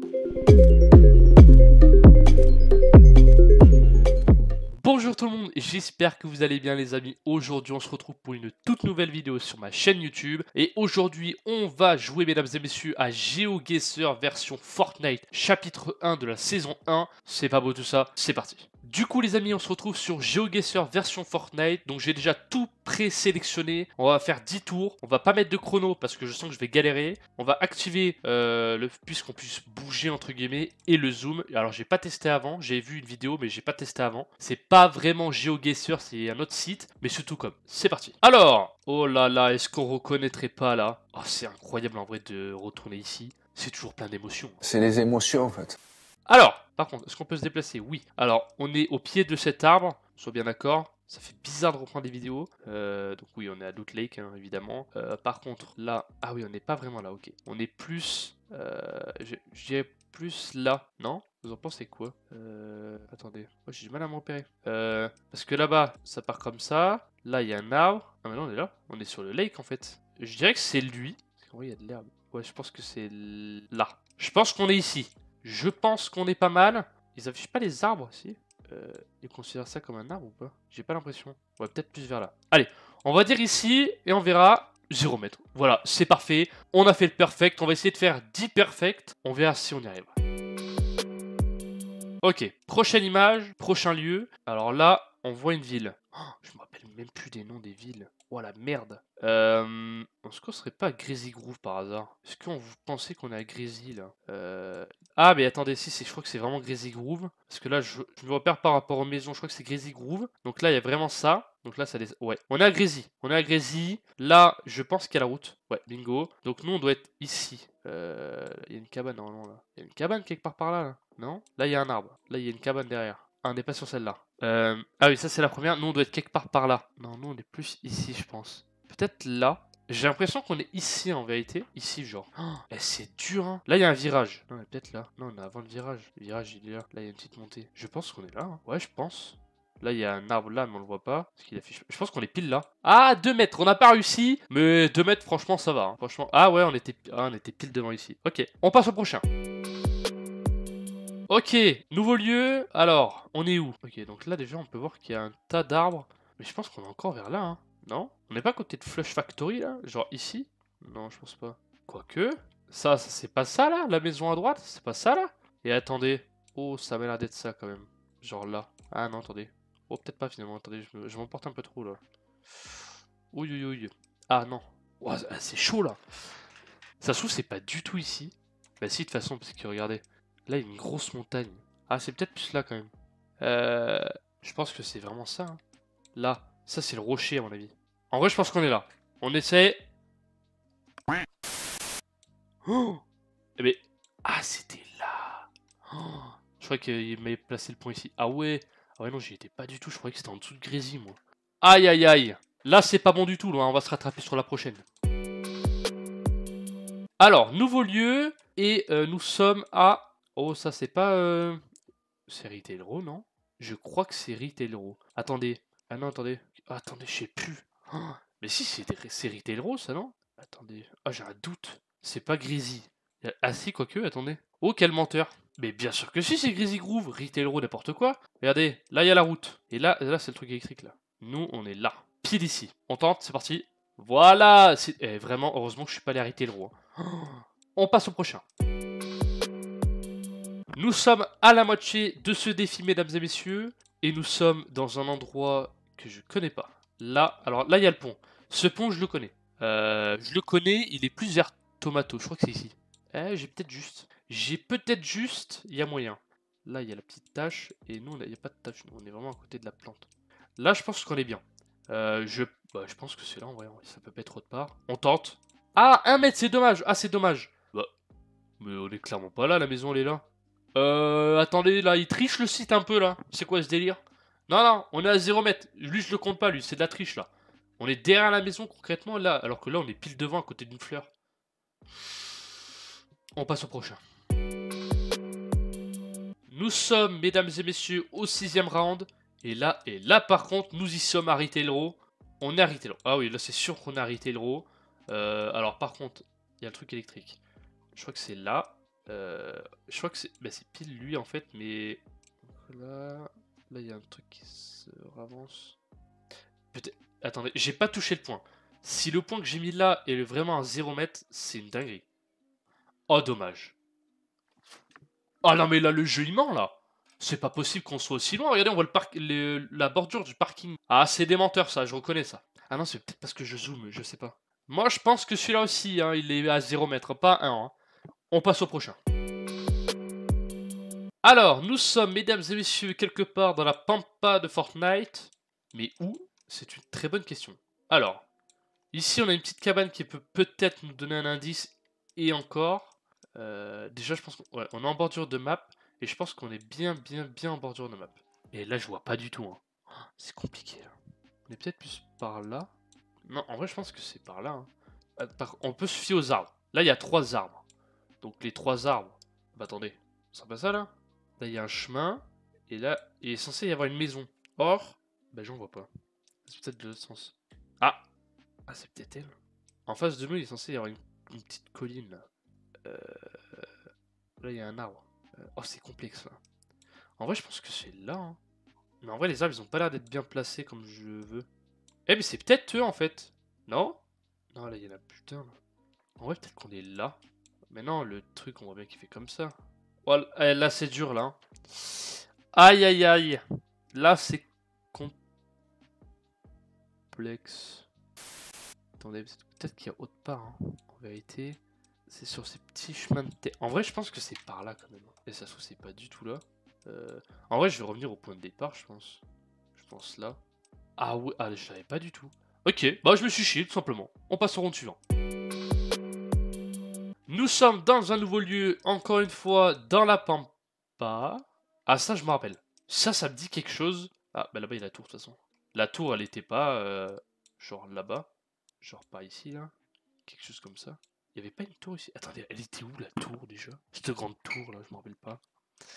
Bonjour tout le monde, j'espère que vous allez bien les amis. Aujourd'hui on se retrouve pour une toute nouvelle vidéo sur ma chaîne YouTube. Et aujourd'hui on va jouer mesdames et messieurs à GeoGuessr version Fortnite chapitre 1 de la saison 1. C'est pas beau tout ça, c'est parti. Du coup les amis on se retrouve sur GeoGuessr version Fortnite. Donc j'ai déjà tout présélectionné. On va faire 10 tours, on va pas mettre de chrono parce que je sens que je vais galérer. On va activer puisqu'on puisse bouger entre guillemets et le zoom. Alors j'ai pas testé avant, j'ai vu une vidéo mais j'ai pas testé avant. C'est pas vraiment GeoGuessr, c'est un autre site, mais c'est tout comme. C'est parti. Alors, oh là là, est-ce qu'on reconnaîtrait pas là? Oh, c'est incroyable en vrai de retourner ici. C'est toujours plein d'émotions. C'est les émotions en fait. Alors, par contre, est-ce qu'on peut se déplacer? Oui. Alors, on est au pied de cet arbre, soit bien d'accord. Ça fait bizarre de reprendre des vidéos. Donc oui, on est à Loot Lake, hein, évidemment. Par contre, là... Ah oui, on n'est pas vraiment là, ok. On est plus... je dirais plus là, non? Vous en pensez quoi? Attendez, moi j'ai du mal à me repérer. Parce que là-bas, ça part comme ça. Là, il y a un arbre. Ah mais non, on est là. On est sur le lake, en fait. Je dirais que c'est lui. Parce qu'en vrai, il y a de l'herbe. Ouais, je pense que c'est là. Je pense qu'on est ici. Je pense qu'on est pas mal. Ils affichent pas les arbres aussi. Ils considèrent ça comme un arbre ou pas? J'ai pas l'impression. Ouais, peut-être plus vers là. Allez, on va dire ici et on verra 0 mètres. Voilà, c'est parfait. On a fait le perfect. On va essayer de faire 10 perfect. On verra si on y arrive. Ok, prochaine image, prochain lieu. Alors là, on voit une ville. Oh, je me rappelle même plus des noms des villes. Oh la merde. Est-ce qu'on serait pas à Greasy Groove par hasard? Est-ce qu'on vous pensez qu'on est à Greasy là? Ah mais attendez, si, je crois que c'est vraiment Greasy Groove. Parce que là, je me repère par rapport aux maisons, je crois que c'est Greasy Groove. Donc là, il y a vraiment ça. Donc là, ça les... Ouais, on est à Greasy. On est à Greasy. Là, je pense qu'il y a la route. Ouais, bingo. Donc nous, on doit être ici. Il y a une cabane normalement là. Il y a une cabane quelque part par là, là. Non? Là, il y a un arbre. Là, il y a une cabane derrière. Ah, on n'est pas sur celle-là. Ah oui, ça c'est la première. Nous, on doit être quelque part par là. Non, nous, on est plus ici, je pense. Peut-être là. J'ai l'impression qu'on est ici en vérité. Ici, genre. Oh, c'est dur, hein. Là, il y a un virage. Non, on est peut-être là. Non, on est avant le virage. Le virage, il est là. Là, il y a une petite montée. Je pense qu'on est là. Hein. Ouais, je pense. Là, il y a un arbre là, mais on le voit pas. Parce qu'il affiche... Je pense qu'on est pile là. Ah, 2 mètres. On n'a pas réussi. Mais 2 mètres, franchement, ça va. Hein. Franchement. Ah ouais, on était pile devant ici. Ok, on passe au prochain. Ok, nouveau lieu. Alors, on est où? Ok, donc là déjà on peut voir qu'il y a un tas d'arbres. Mais je pense qu'on est encore vers là, hein. Non? On n'est pas à côté de Flush Factory là? Genre ici? Non, je pense pas. Quoique, ça c'est pas ça là? La maison à droite? C'est pas ça là? Et attendez. Oh, ça m'a l'air d'être ça quand même. Genre là. Ah non, attendez. Oh, peut-être pas finalement. Attendez, je m'emporte un peu trop là. Ouïe, ouïe, ouïe. Ah non. Oh, c'est chaud là. Ça se trouve, c'est pas du tout ici. Bah si, de toute façon, parce que regardez. Là, il y a une grosse montagne. Ah, c'est peut-être plus là quand même. Je pense que c'est vraiment ça. Hein. Là, ça c'est le rocher à mon avis. En vrai, je pense qu'on est là. On essaie. Oh, eh ben... Ah, c'était là. Oh, je croyais qu'il m'avait placé le point ici. Ah ouais. Ah ouais, non, j'y étais pas du tout. Je croyais que c'était en dessous de Grésy, moi. Aïe, aïe, aïe. Là, c'est pas bon du tout. Là. On va se rattraper sur la prochaine. Alors, nouveau lieu. Et nous sommes à... Oh, ça c'est pas... C'est Retailro, non? Je crois que c'est Retailro. Attendez. Ah non, attendez. Ah, attendez, je sais plus. Oh, mais si, c'est Retailro, ça, non? Attendez. Ah, j'ai un doute. C'est pas Greasy. Ah si, quoique, attendez. Oh, quel menteur. Mais bien sûr que si, c'est Greasy Groove. Retailro, n'importe quoi. Regardez, là, il y a la route. Et là c'est le truc électrique, là. Nous, on est là. Pile ici. On tente, c'est parti. Voilà. Vraiment, heureusement que je suis pas allé à Retailro. Hein. Oh. On passe au prochain. Nous sommes à la moitié de ce défi, mesdames et messieurs. Et nous sommes dans un endroit que je connais pas. Là, alors là, il y a le pont. Ce pont, je le connais. Je le connais, il est plus vers Tomato. Je crois que c'est ici. J'ai peut-être juste. Il y a moyen. Là, il y a la petite tache. Et nous, il n'y a pas de tache. Nous, on est vraiment à côté de la plante. Là, je pense qu'on est bien. Je pense que c'est là, en vrai. Ça peut pas être autre part. On tente. Ah, 1 mètre, c'est dommage. Ah, c'est dommage. Bah, mais on est clairement pas là. La maison, elle est là. Attendez, là, il triche le site un peu, là. C'est quoi ce délire? Non, non, on est à 0 mètre. Lui, je le compte pas, lui, c'est de la triche, là. On est derrière la maison, concrètement, là. Alors que là, on est pile devant, à côté d'une fleur. On passe au prochain. Nous sommes, mesdames et messieurs, au 6ème round. Et là, par contre, nous y sommes à Retailro. On est à Retailro. Ah oui, là, c'est sûr qu'on est à Retailro. Alors, par contre, il y a le truc électrique. Je crois que c'est là. Je crois que c'est pile lui en fait, mais là, il y a un truc qui se ravance. Peut-être. Attendez, j'ai pas touché le point. Si le point que j'ai mis là est vraiment à 0 mètre, c'est une dinguerie. Oh, dommage. Oh non, mais là, le jeu il ment là. C'est pas possible qu'on soit aussi loin. Regardez, on voit la bordure du parking. Ah, c'est des menteurs ça, je reconnais ça. Ah non, c'est peut-être parce que je zoome, je sais pas. Moi, je pense que celui-là aussi, hein, il est à 0 mètre, pas 1. Hein. On passe au prochain. Alors, nous sommes, mesdames et messieurs, quelque part dans la pampa de Fortnite. Mais où? C'est une très bonne question. Alors, ici, on a une petite cabane qui peut peut-être nous donner un indice. Et encore. Déjà, je pense qu'on est en bordure de map. Et je pense qu'on est bien en bordure de map. Et là, je vois pas du tout. Hein. Oh, c'est compliqué. Là. On est peut-être plus par là. Non, en vrai, je pense que c'est par là. Hein. On peut se fier aux arbres. Là, il y a 3 arbres. Donc, les 3 arbres. Bah, attendez. C'est pas ça, là? Là, il y a un chemin. Et là, il est censé y avoir une maison. Or, bah, j'en vois pas. C'est peut-être de l'autre sens. Ah! Ah, c'est peut-être elle. En face de nous, il est censé y avoir une petite colline, là. Là, il y a un arbre. Oh, c'est complexe, là. En vrai, je pense que c'est là, hein. Mais en vrai, les arbres, ils ont pas l'air d'être bien placés comme je veux. Eh, mais c'est peut-être eux, en fait. Non? Non, là, il y en a putain, là. En vrai, peut-être qu'on est là. Mais non, le truc, on voit bien qu'il fait comme ça. Oh, là, c'est dur, là. Hein. Aïe, aïe, aïe. Là, c'est complexe. Attendez, peut-être qu'il y a autre part, hein. En vérité. C'est sur ces petits chemins de terre. En vrai, je pense que c'est par là, quand même. Et ça se trouve, c'est pas du tout là. En vrai, je vais revenir au point de départ, je pense. Je pense là. Ah ouais, ah, je savais pas du tout. Ok, bah je me suis chié, tout simplement. On passe au round suivant. Nous sommes dans un nouveau lieu, encore une fois, dans la pampa. Ah, ça, je me rappelle. Ça me dit quelque chose. Ah, bah là-bas, il y a la tour, de toute façon. La tour, elle était pas, genre là-bas. Genre par ici, là. Quelque chose comme ça. Il y avait pas une tour ici. Attendez, elle était où, la tour, déjà? Cette grande tour, là, je me rappelle pas.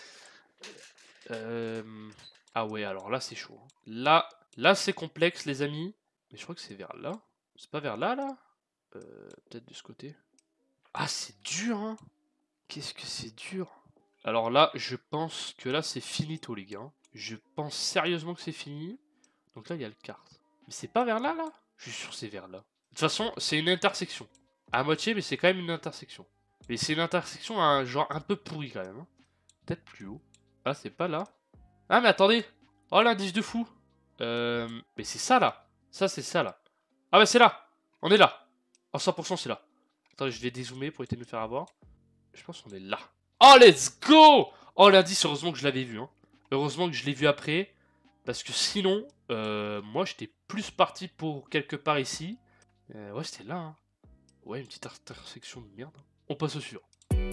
Ah ouais, alors là, c'est chaud. Hein. Là c'est complexe, les amis. Mais je crois que c'est vers là. C'est pas vers là, là? Peut-être de ce côté. Ah, c'est dur, hein. Qu'est-ce que c'est dur. Alors là, je pense que là, c'est finito, les gars. Je pense sérieusement que c'est fini. Donc là, il y a le carte. Mais c'est pas vers là, là? Je suis sûr que c'est vers là. De toute façon, c'est une intersection. À moitié, mais c'est quand même une intersection. Mais c'est une intersection, un genre un peu pourri, quand même. Hein. Peut-être plus haut. Ah, c'est pas là. Ah, mais attendez. Oh, l'indice de fou. Mais c'est ça, là. Ça, c'est ça, là. Ah, bah, c'est là. On est là. Oh, 100%, c'est là. Attendez, je vais dézoomer pour éviter de me faire avoir. Je pense qu'on est là. Oh, let's go. Oh, l'indice, heureusement que je l'avais vu. Hein. Heureusement que je l'ai vu après. Parce que sinon, moi, j'étais plus parti pour quelque part ici. Ouais, c'était là. Hein. Ouais, une petite intersection de merde. On passe au suivant.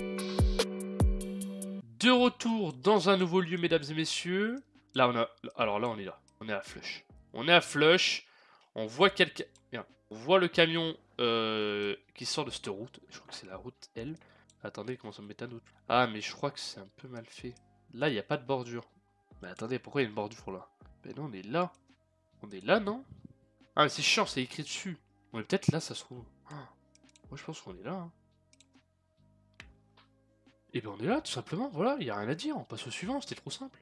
De retour dans un nouveau lieu, mesdames et messieurs. Là, on a... Alors là, on est là. On est à Flush. On est à Flush. On voit quelqu'un... On voit le camion qui sort de cette route. Je crois que c'est la route L. Attendez, comment ça me met un doute. Ah, mais je crois que c'est un peu mal fait. Là, il n'y a pas de bordure. Mais attendez, pourquoi il y a une bordure là? Ben non, on est là. On est là, non? Ah, mais c'est chiant, c'est écrit dessus. On est peut-être là, ça se trouve. Ah, moi, je pense qu'on est là. Hein. Et ben on est là, tout simplement, voilà, il n'y a rien à dire, on passe au suivant, c'était trop simple.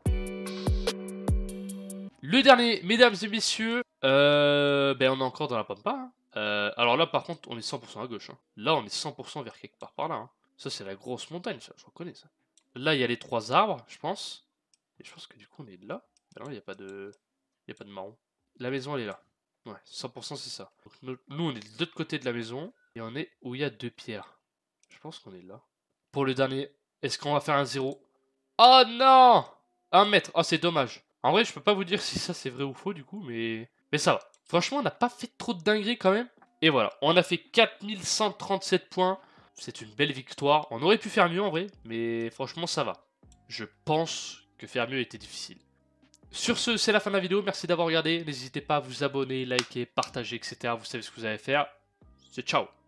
Le dernier, mesdames et messieurs, ben on est encore dans la pampa. Hein. Alors là, par contre, on est 100% à gauche. Hein. Là, on est 100% vers quelque part par là. Hein. Ça, c'est la grosse montagne, ça, je reconnais ça. Là, il y a les 3 arbres, je pense. Et je pense que du coup, on est là. Ben non, il n'y a pas de... Il n'y a pas de marron. La maison, elle est là. Ouais, 100% c'est ça. Donc, nous, on est de l'autre côté de la maison. Et on est où il y a 2 pierres. Je pense qu'on est là. Pour le dernier, est-ce qu'on va faire un 0? Oh non! 1 mètre. Oh, c'est dommage. En vrai, je peux pas vous dire si ça c'est vrai ou faux du coup, mais ça va. Franchement, on n'a pas fait trop de dingueries quand même. Et voilà, on a fait 4137 points. C'est une belle victoire. On aurait pu faire mieux en vrai, mais franchement, ça va. Je pense que faire mieux était difficile. Sur ce, c'est la fin de la vidéo. Merci d'avoir regardé. N'hésitez pas à vous abonner, liker, partager, etc. Vous savez ce que vous allez faire. C'est ciao!